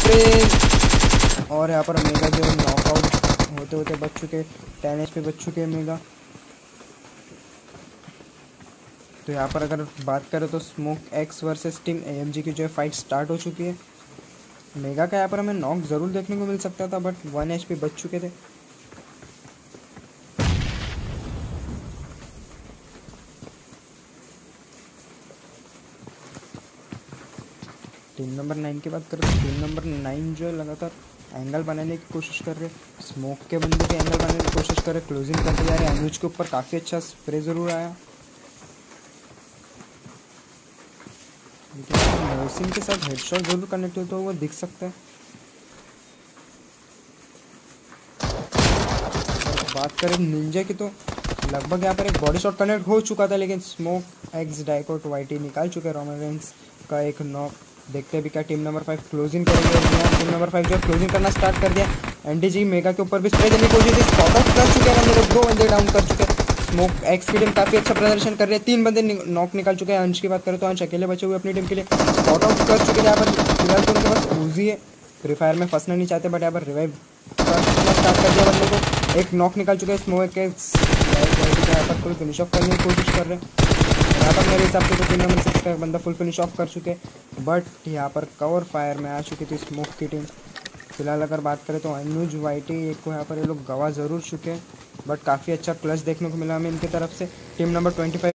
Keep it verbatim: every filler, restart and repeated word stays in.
Spray और यहाँ पर मेगा जो नॉकआउट होते होते बच चुके, टेन एच पे बच चुके हैं मेगा। तो यहाँ पर अगर बात करें तो smoke X versus team AMG की जो है फाइट स्टार्ट हो चुकी है। मेगा का यहाँ पर हमें नॉक ज़रूर देखने को मिल सकता था, बट वन एच पी बच चुके थे। टीम नंबर नाइन की बात करें तो टीम नंबर नाइन जो है लगातार एंगल बनाने की कोशिश कर रहे, स्मोक के बंदे के एंगल बनाने की कोशिश कर रहे, क्लोजिंग करते जा रहे। अनुज के ऊपर काफ़ी अच्छा स्प्रे ज़रूर आया, लेकिन मोहसिन के साथ हेडशॉट ज़रूर कनेक्ट होता हुआ दिख सकता है। बात करें निंजा की तो लगभग यहाँ पर एक बॉडी शॉट कनेक्ट हो चुका था, लेकिन स्मोक एक्स डाइकोट वाईटी निकाल चुके हैं रोमन रेंस का एक नॉक। देखते भी क्या टीम नंबर फाइव क्लोजिंग करेंगे। टीम नंबर फाइव जो क्लोजिंग करना स्टार्ट कर दिया। एनडीजी मेगा के ऊपर भी स्प्रे देने की कोशिश, स्पॉट आउट कर चुके हैं बंदे को, दो बंदे डाउन कर चुके हैं। स्मोक एक्स की टीम काफ़ी अच्छा प्रदर्शन कर रही है, तीन बंदे नॉक निकाल चुके हैं। अंश की बात करें तो अंश अकेले बचे हुए अपनी टीम के लिए, स्पॉट आउट कर चुके हैं। यहाँ पर फिलहाल तो उनके पास ऊजी है, फ्री फायर में फंसना नहीं चाहते, बट यहाँ पर रिवाइव करना स्टार्ट कर दिया बंदे को। एक नॉक निकाल चुके हैं स्मोक के, यहाँ पर फुल फिनिश ऑफ करने की कोशिश कर रहे हैं। यहाँ पर मेरे हिसाब से तो टीम नंबर सिक्स का बंदा फुल फिनिश ऑफ कर चुके, बट यहाँ पर कवर फायर में आ चुकी थी स्मोक की टीम। फिलहाल अगर बात करें तो अनुज वाईटी एक को यहाँ पर ये लोग गवा ज़रूर चुके हैं, बट काफ़ी अच्छा क्लच देखने को मिला हमें इनकी तरफ से। Team number twenty five